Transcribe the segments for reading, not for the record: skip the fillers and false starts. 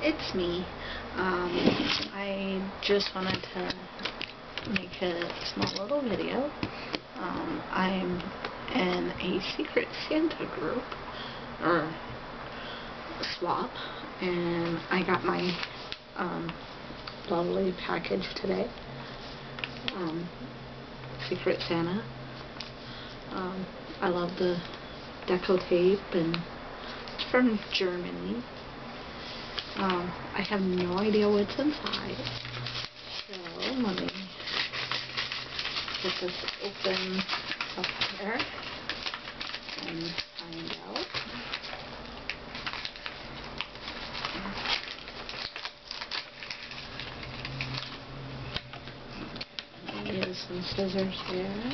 it's me. I just wanted to make a small little video. I'm in a Secret Santa group, or swap, and I got my lovely package today. Secret Santa. I love the deco tape, and it's from Germany. I have no idea what's inside, so let me get this open up here and find out. Use some scissors here.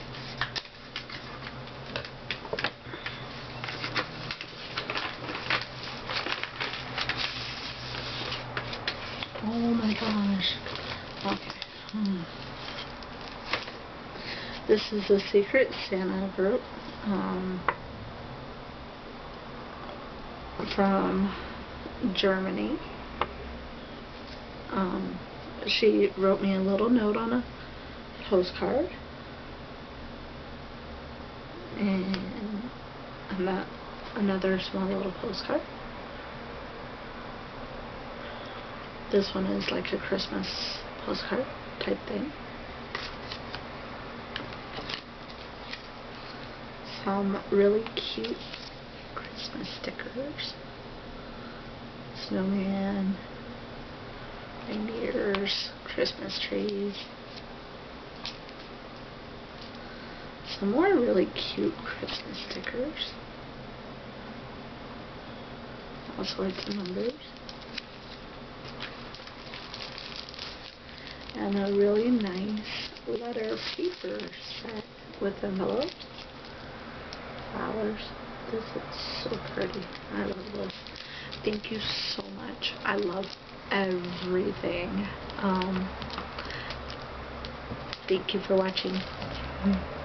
Oh my gosh. Okay. This is a Secret Santa group from Germany. She wrote me a little note on a postcard, and another small little postcard. This one is like a Christmas postcard type thing. Some really cute Christmas stickers. Snowman, reindeers, Christmas trees. Some more really cute Christmas stickers. All sorts of numbers. And a really nice letter paper set with envelopes. Flowers. This is so pretty. I love this. Thank you so much. I love everything. Thank you for watching.